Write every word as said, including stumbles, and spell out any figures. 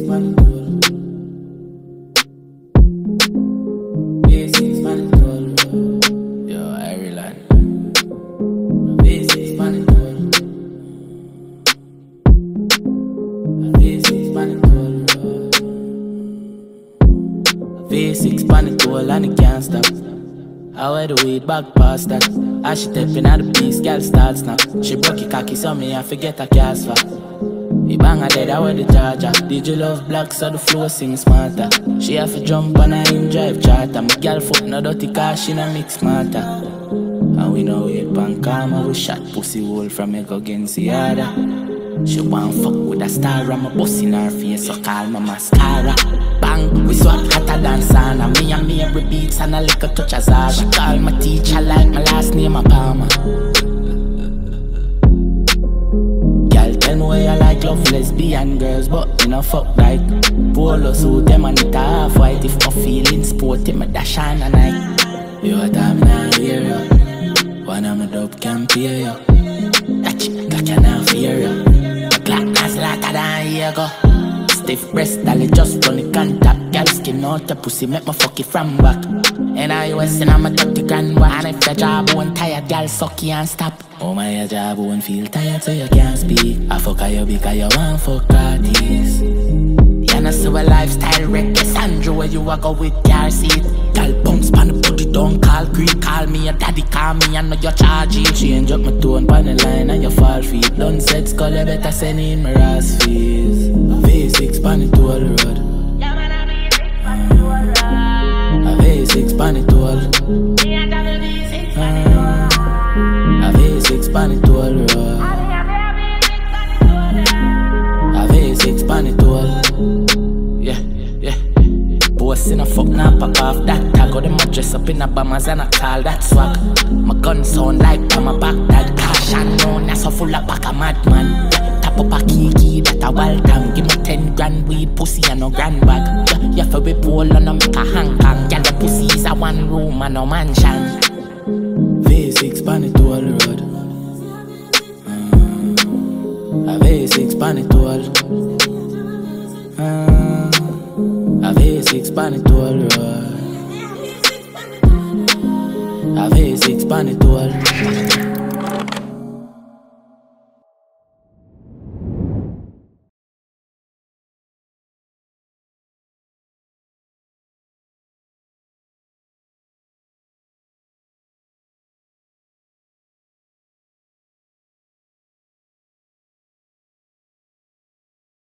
pan it all. V six pan it all. Yo, Ireland. V six pan it all. V six pan it all. V six pan it all and it can't stop. I wear the weed back past that. As she tapping at the piece, girl starts now. She broke your cocky, so me I forget her cast for. The banger dead, I wear the charger. Did you love black, so the flow sing smarter. She have to jump on a him drive charter. My girl foot no dirty car, she no mix smarter. And we know it pan karma, we shot pussy hole from me go against the other. She want fuck with a star, I'm a bust in her face, so call my mascara. Bang, we swap hotter than sauna. Me and me every beats and a little touch of Zara. She call my teacher like my last name a Palmer. Girl, tell me why you like love lesbian girls, but you know fuck like polo suit them and it half white. If my feelings sporty, me dash on a night. You a time now hear ya. One of my dope can pay ya. That chick that cannot fear ya. My clock has later than here go. Stiff breast, dolly just run the contact. Girl skin out the pussy, make me fuck it from back. And I was in I'm a thirty grand one. And if your jawbone tired, girl suck you and stop. Oh my, your jawbone feel tired so you can't speak. I fuck you because you want fuck artists. You know see a lifestyle wreck, yes Andrew where you a go with car seat. Girl bounce pan the body, don't call green. Call me your daddy, call me, I know you're charging. Change up my tone pan the line and you fall feet. Done said skull, you better send in my ass fees. V six pan it all road. A V six pan it all. A V six pan it all road. A V six pan it all. Yeah, yeah. Boss in a fuck now pop off that tag. Got them a dress up in a bombers and I call that swag. My gun sound like on my back that cash and known as a full of back a madman. Tap up a kiki that a wild time. Give me ten grand weed pussy and no grand bag. Yeah, you for be pole and I make a hang kang. Girl the pussy is a one room and no mansion. V six pan it all road. uh, A V six pan it all. uh, A V six pan it all road. A V six pan it all.